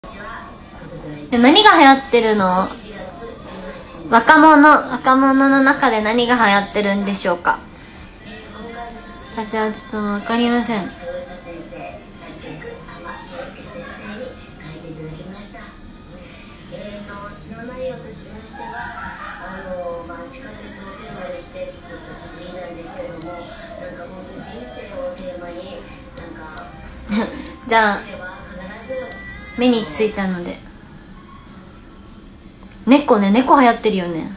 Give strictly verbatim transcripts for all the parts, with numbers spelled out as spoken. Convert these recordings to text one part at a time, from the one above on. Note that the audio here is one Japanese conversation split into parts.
何が流行ってるの？若者、若者の中で何が流行ってるんでしょうか？私はちょっとわかりません。じゃあ目についたので、猫ね、猫流行ってるよね。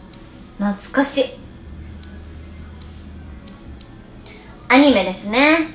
懐かしいアニメですね。